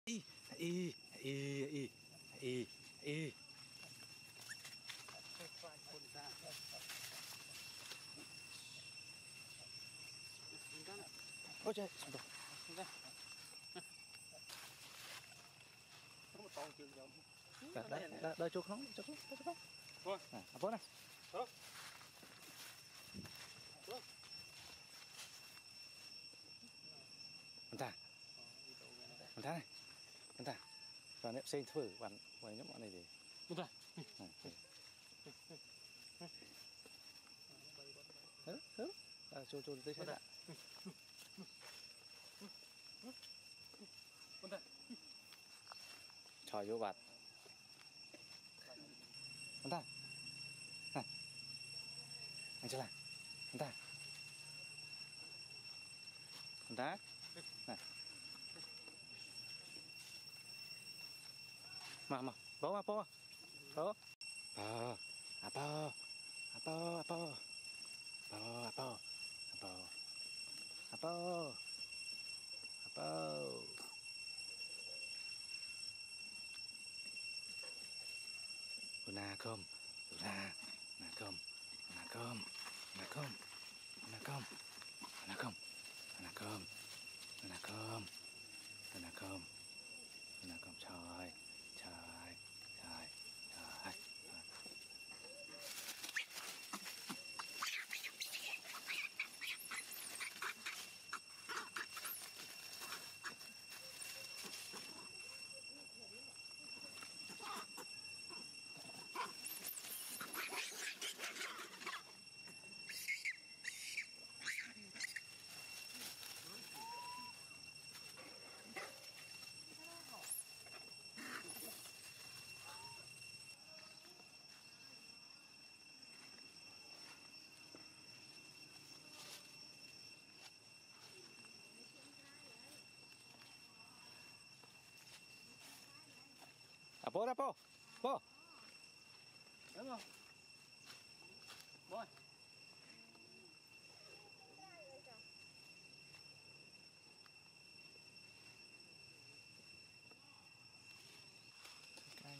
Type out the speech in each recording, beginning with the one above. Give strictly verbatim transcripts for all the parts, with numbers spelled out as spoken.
y y y y y y ôi trời đây đây đây đây chỗ không chỗ không chỗ không thôi à bố này anh ta anh ta này anh ta và nếu xây thử bạn quay nhóm bọn này thì đúng rồi hứ hứ à chỗ chỗ tới xe đã trời vô bạt anh ta này anh chưa làm anh ta anh ta này mà mà bố mà bố bố bố à bố à bố à bố bố à bố à bố à bố à bố na cơm na na cơm na cơm na cơm na cơm na cơm na cơm na cơm na cơm na cơm trời trời trời trời à bố ra bố bố đúng không bố cái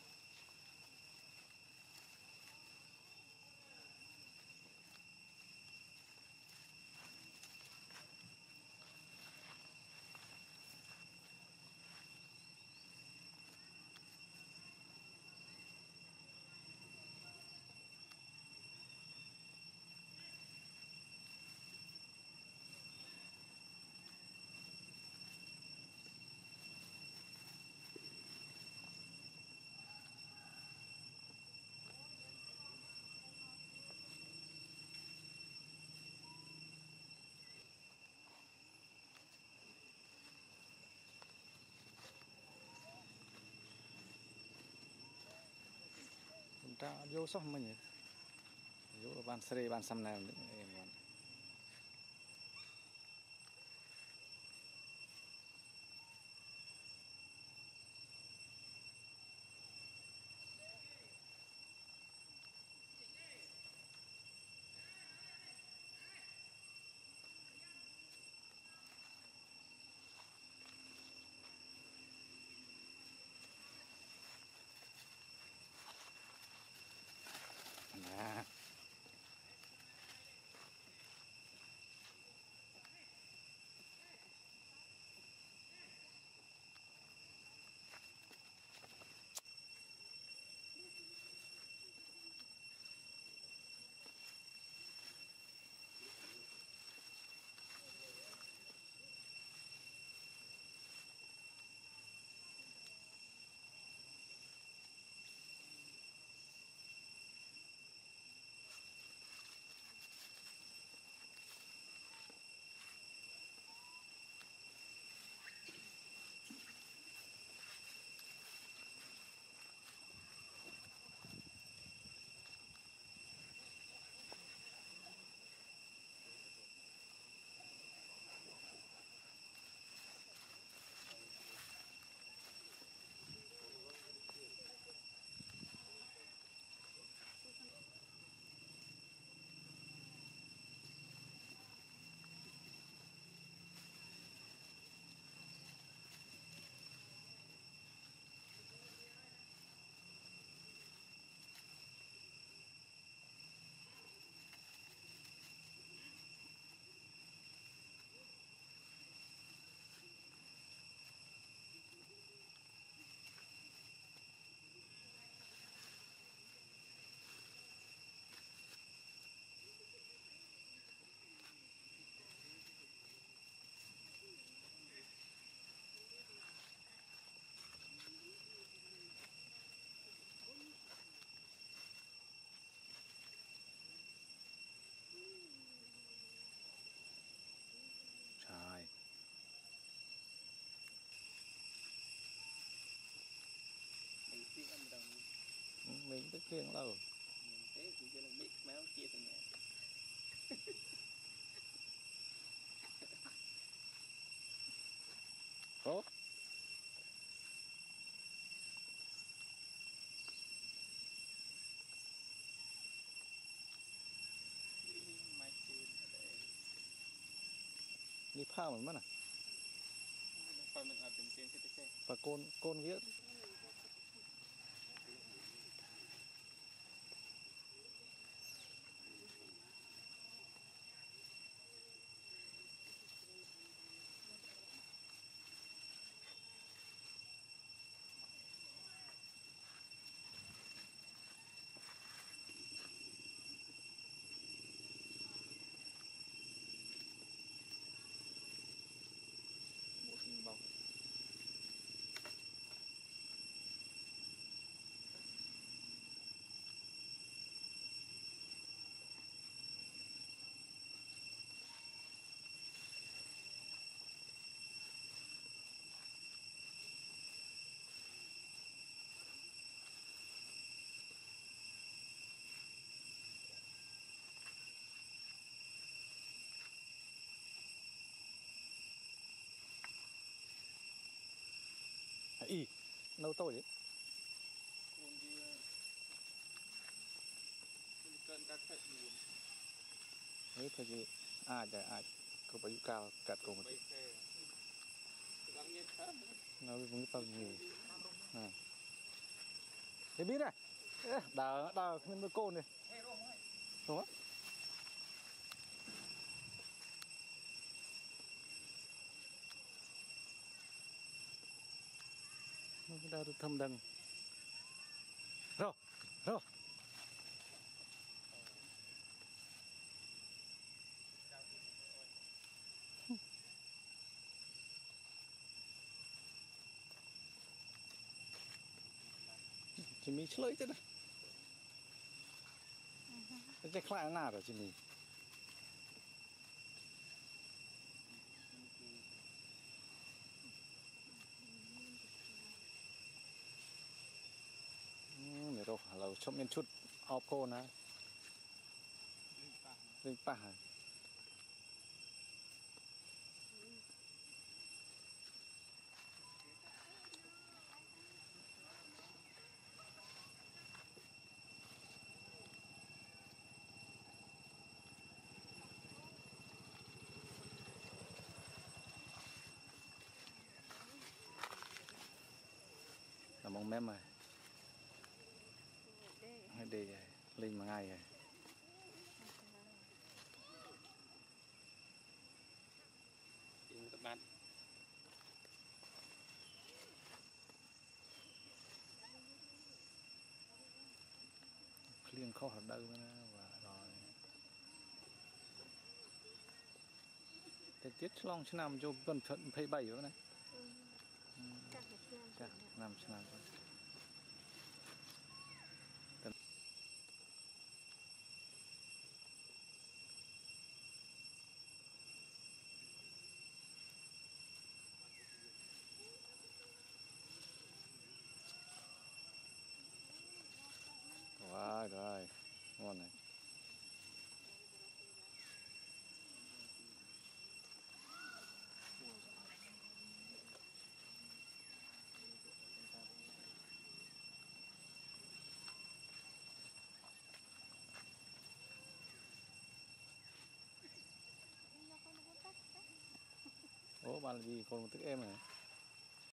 chúng ta vô xong mình vô ban sri ban sam này em à mình tức riêng lâu thế thì cho nó bị máu chia từ nhà tốt mai chưa để đi phao mình mất à coi mình ở tìm kiếm cái thế và côn côn viết một hình bóng y nâu tôi đấy con đi cơn các thợ buồn đấy thôi chứ ai chạy ai có bao nhiêu cao cắt cùng một tí nó vẫn tao nhiều à thế biết này đào đào lên với côn này đúng không nó đào được thâm đằng rồi rồi chỉ mình chơi thế này cái khai nào rồi chị mình để đâu là chấm miếng chút ốp cô nè linh pa là mong mém rồi hay đi rồi linh mà ngay rồi các bạn liên khó hợp đâu và rồi thời tiết long chứ nằm cho gần phận phây bảy nữa này chắc nằm chứ nằm wow rồi ngon này ố bạn là gì còn một thức em này